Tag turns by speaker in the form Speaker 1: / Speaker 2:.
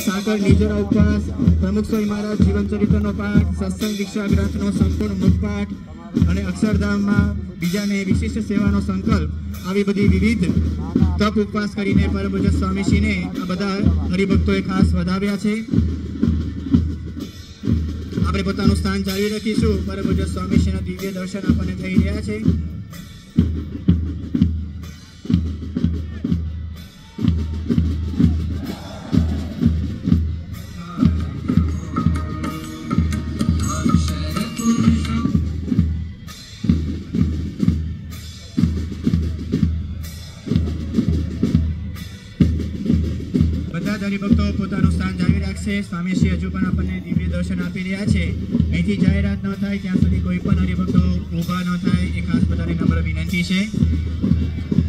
Speaker 1: साकर निजोरा उपवास, प्रमुख स्वामी महाराज जीवन चरित्रનો પાઠ, સત્સંગ દીક્ષા ગ્રંથનો સંપૂર્ણ મુખપાઠ અને અક્ષરધામમાં બીજાને વિશિષ્ટ સેવાનો સંકલ્પ, આવી બધી વિવિધ તપ ઉપવાસ કરીને પરમ પૂજ્ય સ્વામીશ્રીને આ બધા હરિભક્તોએ ખાસ વધાવ્યા છે। આપણે પોતાનું સ્થાન જાળવી રાખીશું। પરમ પૂજ્ય સ્વામીશ્રીના દિવ્ય દર્શન આપણને થઈ રહ્યા છે। હરિભક્તો પોતાનું સ્થાન જાળવી રાખશે। સ્વામીશ્રી હજુ પણ આપણને દિવ્ય દર્શન આપી રહ્યા છે। અહીંથી જાહેરાત ન થાય ત્યાં સુધી કોઈ પણ હરિભક્તો ઊભા ન થાય એ ખાસ બધાને નમ્ર વિનંતી છે।